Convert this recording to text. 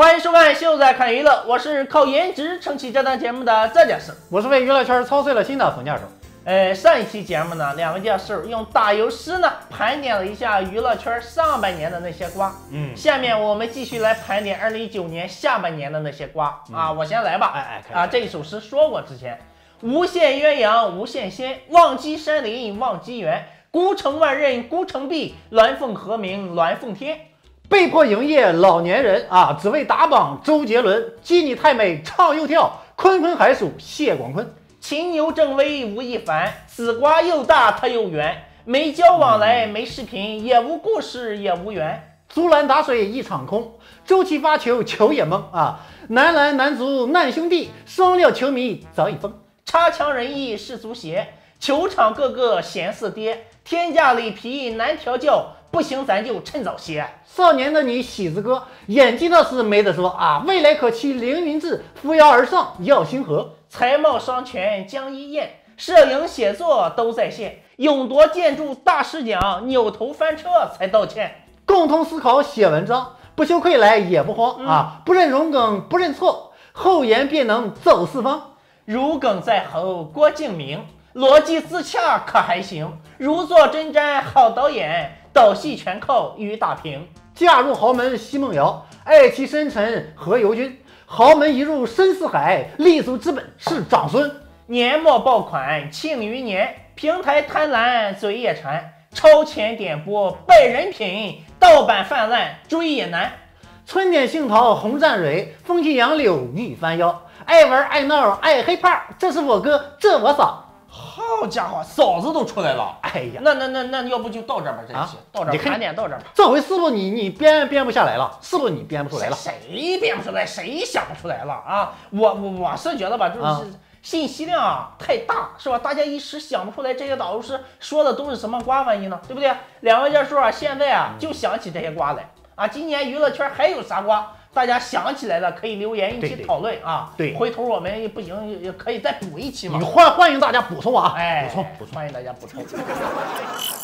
欢迎收看《秀仔看娱乐》，我是靠颜值撑起这档节目的这件事。 我是为娱乐圈操碎了心的冯教授。 上一期节目呢，两位教授用打油诗呢盘点了一下娱乐圈上半年的那些瓜。下面我们继续来盘点2019年下半年的那些瓜。我先来吧。这一首诗说过之前，无限鸳鸯无限仙，望极山林望极远，孤城万仞孤城闭，鸾凤和鸣鸾凤天。 被迫营业老年人只为打榜周杰伦，鸡你太美唱又跳，坤坤还属谢广坤。 秦牛正威吴亦凡，此瓜又大它又圆，没交往来没视频，也无故事也无缘。 竹篮打水一场空，周琦发球球也懵男篮男足难兄弟，双料球迷早已疯。 差强人意是足协，球场个个闲似爹，天价里皮难调教，不行咱就趁早歇。 少年的你喜字哥，演技倒是没得说未来可期凌云志，扶摇而上耀星河。 才貌双全江一燕，摄影写作都在线，勇夺建筑大师奖，扭头翻车才道歉。 共同思考写文章，不羞愧来也不慌不认荣梗不认错，后言便能走四方。 如鲠在喉郭敬明，逻辑自洽可还行，如坐针毡好导演，导戏全靠于大平。 嫁入豪门奚梦瑶，爱其深沉何猷君，豪门一入深似海，立足之本是长孙。 年末爆款庆余年，平台贪婪嘴也馋，超前点播败人品，盗版泛滥追也难。 春点杏桃红占蕊，风起杨柳欲翻腰，爱玩爱闹爱黑怕，这是我哥这我嫂。 好家伙，嫂子都出来了！ 哎呀， 那要不就到这吧，这期到这盘点到这吧。 这回思路你编不下来了，思路你编不出来了。 谁编不出来？谁想不出来了我是觉得吧，就是信息量太大，是吧？大家一时想不出来这些导游师说的都是什么瓜玩意呢，对不对？两位教授现在就想起这些瓜来今年娱乐圈还有啥瓜？大家想起来了可以留言一起讨论对， 回头我们不行也可以再补一期嘛。 欢迎大家补充补充， 欢迎大家补充。